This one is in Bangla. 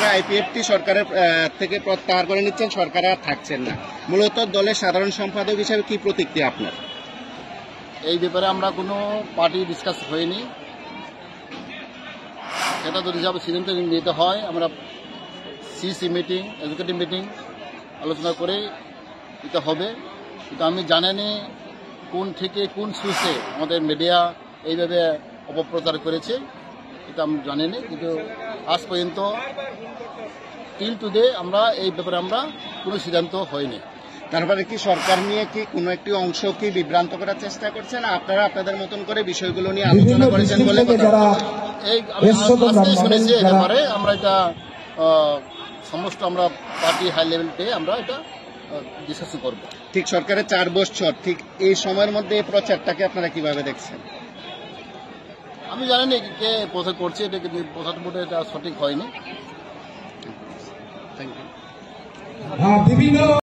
আইপিএফটি সরকারের থেকে প্রত্যাহার করে নিচ্ছেন, সরকারে আর থাকছেন না। মূলত দলের সাধারণ সম্পাদক হিসেবে কি প্রতিক্রিয়া আপনার? এই ব্যাপারে আমরা কোনো পার্টি ডিসকাস হয়নি, সেটা তো হিসাবে সিদ্ধান্ত নিতে হয়। আমরা সিসি মিটিং, এক্সিকিউটিভ মিটিং আলোচনা করে দিতে হবে। কিন্তু আমি জানিনি কোন থেকে কোন সুসে আমাদের মিডিয়া এইভাবে অপপ্রচার করেছে, এটা আমি জানিনি। কিন্তু আজ পর্যন্ত টিল টুডে আমরা এই ব্যাপারে আমরা কোনো সিদ্ধান্ত হয়নি। তারপরে কি সরকার নিয়ে কি কোনো একটি অংশ কি বিভ্রান্ত করার চেষ্টা করছেন? আপনারা আপনাদের মতন করে বিষয়গুলো নিয়ে আলোচনা করেছেন বলে এই আমি আজকে শুনেছি। এই ব্যাপারে আমরা এটা সমস্ত আমরা পার্টি হাই লেভেল পেয়ে আমরা এটা ডিসকাশন করব। ঠিক সরকারের 4 বছর, ঠিক এই সময়ের মধ্যে এই প্রচারটাকে আপনারা কিভাবে দেখছেন? আমি জানি কে প্রচার করছে, এটা কিন্তু প্রচার বোর্ডে এটা সঠিক হয়নি। Thank you.